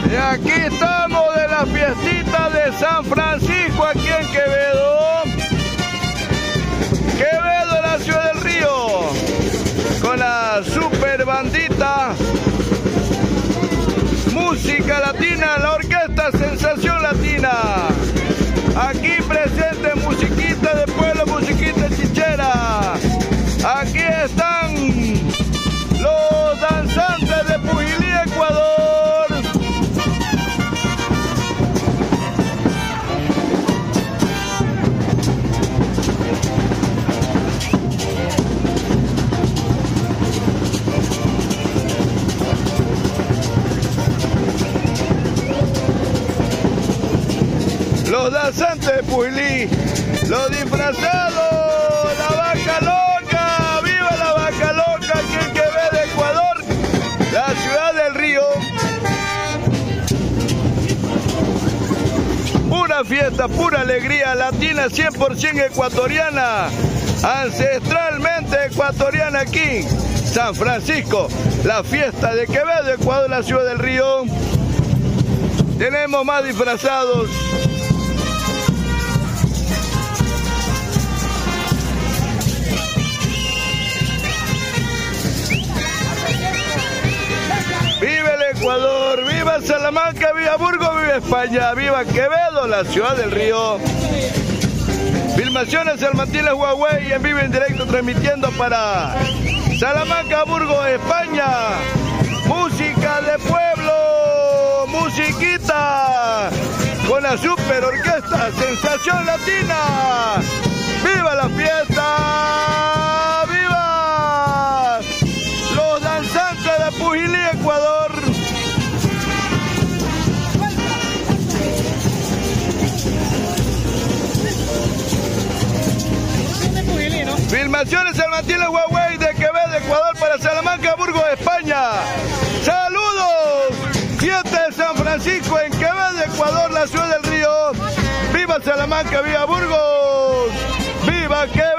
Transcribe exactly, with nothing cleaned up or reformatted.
Y aquí estamos de la fiestita de San Francisco, aquí en Quevedo. Quevedo, la ciudad del río, con la super bandita, música latina, la orquesta Sensación Latina. Aquí presente musiquita de pueblo, musiquita chichera. Aquí están los danzantes de Pujilí, Ecuador. Los danzantes de Pujilí, los disfrazados, la vaca loca, viva la vaca loca, aquí en Quevedo, Ecuador, la ciudad del río. Pura fiesta, pura alegría latina, cien por ciento ecuatoriana, ancestralmente ecuatoriana aquí, San Francisco, la fiesta de Quevedo, Ecuador, la ciudad del río. Tenemos más disfrazados. ¡Viva el Ecuador! ¡Viva Salamanca! ¡Viva Burgos! ¡Viva España! ¡Viva Quevedo, la ciudad del río! Filmaciones Salmantiles Huawei en vivo en directo transmitiendo para Salamanca, Burgos, España. Música de pueblo, musiquita con la super orquesta Sensación Latina. ¡Viva la fiesta! ¡Viva los danzantes de Pujilí, Ecuador! Filmaciones Salmantiles Huawei de Quevedo, Ecuador para Salamanca, Burgos, España. ¡Saludos! Fiesta de San Francisco en Quevedo, Ecuador, la ciudad del río. ¡Viva Salamanca! ¡Viva Burgos! ¡Viva Quevedo!